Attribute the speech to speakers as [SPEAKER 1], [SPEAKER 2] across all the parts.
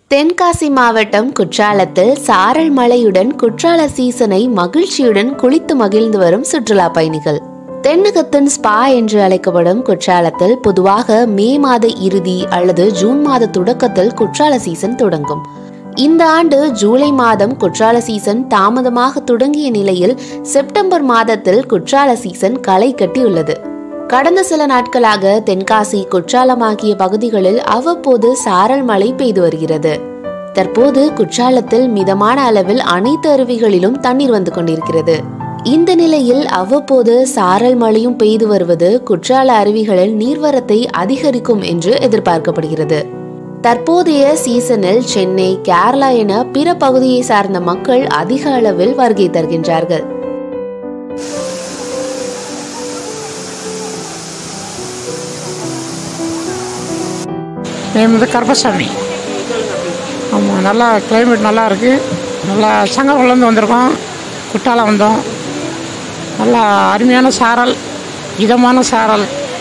[SPEAKER 1] தென்காசி மாவட்டம் குற்றாலத்தில் சாரல் மழையுடன் குற்றால சீசனை மகிழ்ச்சியுடன் குளித்து மகிழ்ந்து வரும் சுற்றுலா பயணிகள். தென்னகத்தின் ஸ்பா என்று அழைக்கப்படும் குற்றாலத்தில் பொதுவாக மே மாத இறுதி அல்லது ஜூன் மாத தொடக்கத்தில் குற்றால சீசன் தொடங்கும். இந்த ஆண்டு ஜூலை மாதம் குற்றால சீசன் தாமதமாக தொடங்கிய நிலையில் செப்டம்பர் மாதத்தில் குற்றால சீசன் களை கட்டியுள்ளது. கடந்த சில நாட்களாக தென்காசி, குற்றாலம் ஆகிய பகுதிகளில் அவ்வப்போது சாரல் மழை பெய்து வருகிறது. தற்போது குற்றாலத்தில் மிதமான அளவில் அனைத்து அருவிகளிலும் தண்ணீர் வந்து கொண்டிருக்கிறது. இந்த நிலையில் அவ்வப்போது சாரல் மழையும் பெய்து வருவது குற்றால அருவிகளில் நீர்வரத்தை அதிகரிக்கும் என்று எதிர்பார்க்கப்படுகிறது. தற்போதைய சீசனில் சென்னை, கேரளா என பிற பகுதியை சார்ந்த மக்கள் அதிக அளவில் வருகை தருகின்றார்கள்.
[SPEAKER 2] கருப்பசாமி. ஆமாம், நல்லா கிளைமேட் நல்லா இருக்குது. நல்லா சங்ககுளேருந்து வந்திருக்கோம், குற்றாலம் வந்தோம். நல்லா அருமையான சாரல், இதமான சாரல்,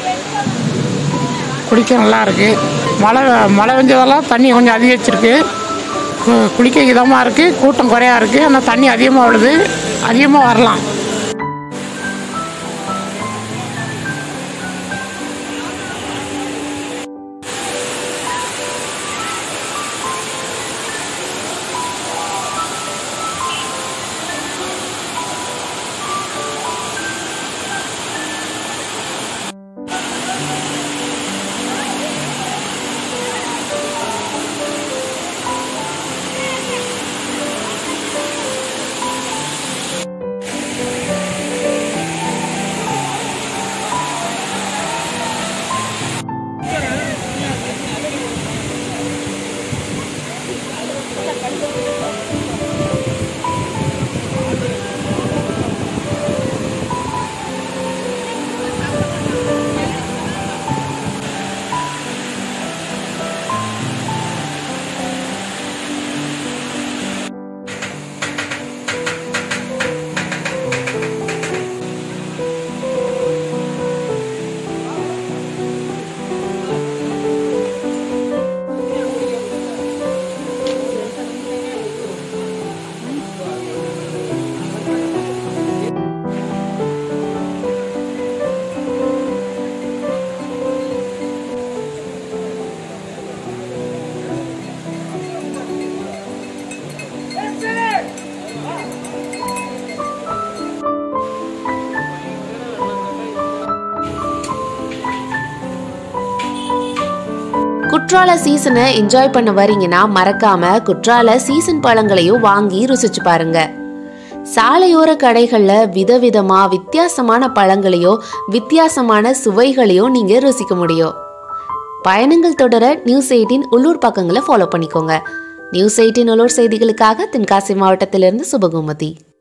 [SPEAKER 2] குளிக்க நல்லா இருக்குது. மழை பெஞ்சதெல்லாம் தண்ணி கொஞ்சம் அதிகரிச்சிருக்கு. குளிக்க இதமாக இருக்குது, கூட்டம் குறையாக இருக்குது. ஆனால் தண்ணி அதிகமாக விழுது, அதிகமாக வரலாம்.
[SPEAKER 1] குற்றால சீசனை என்ஜாய் பண்ண வரீங்கன்னா மறக்காம குற்றால சீசன் பழங்களையும் வாங்கி ருசிச்சு பாருங்க. சாலையோர கடைகள்ல விதவிதமா வித்தியாசமான பழங்களையோ வித்தியாசமான சுவைகளையோ நீங்க ருசிக்க முடியும். பயணங்கள் தொடர நியூஸ் 18 உள்ளூர் பக்கங்களை ஃபாலோ பண்ணிக்கோங்க. நியூஸ் 18 உள்ளூர் செய்திகளுக்காக தென்காசி மாவட்டத்திலிருந்து சுபகுமதி.